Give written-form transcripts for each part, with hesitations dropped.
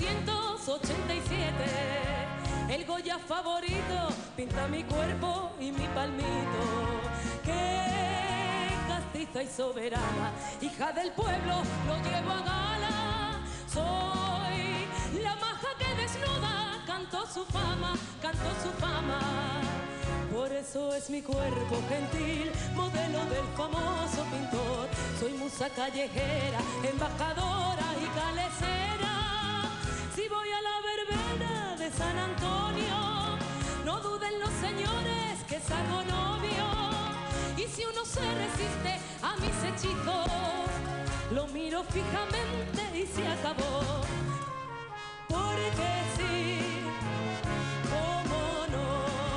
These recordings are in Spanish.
1987, el Goya favorito pinta mi cuerpo y mi palmito. Qué castiza y soberana, hija del pueblo, lo llevo a gala. Soy la maja que desnuda, canto su fama, canto su fama. Por eso es mi cuerpo gentil, modelo del famoso pintor. Soy musa callejera, embajadora y calecera. Si voy a la verbena de San Antonio, no duden los señores que saco novio. Y si uno se resiste a mis hechizos, lo miro fijamente y se acabó. Porque sí, cómo no.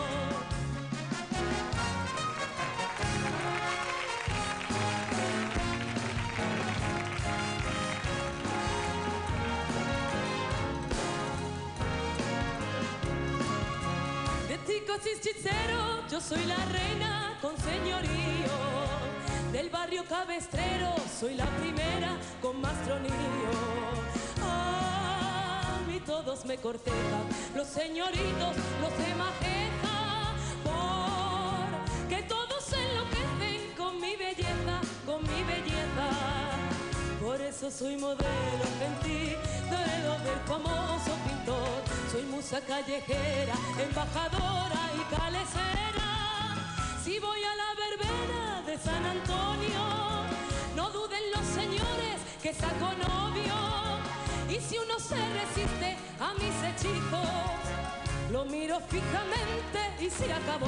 De chicos y hechiceros, yo soy la reina con señorío. Del barrio cabestrero, soy la primera con más tronío. A mí todos me cortejan, los señoritos, los de Majeja, porque todos enloquecen con mi belleza, con mi belleza. Por eso soy modelo gentil, modelo del famoso pintor. Soy musa callejera, embajadora y calecera. Si voy a la verbena de San Antonio, no duden los señores que saco novio. Y si uno se resiste a mis hechizos, lo miro fijamente y se acabó.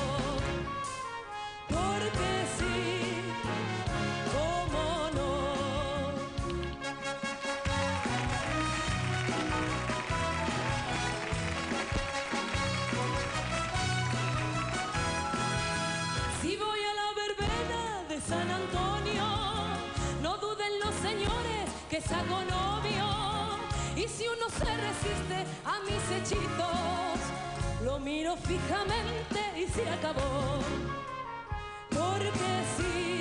Porque sí, cómo no. Si voy a la verbena de San Antonio, no duden los señores que saco novio. Y si uno se resiste a mis hechizos, lo miro fijamente y se acabó. Porque sí.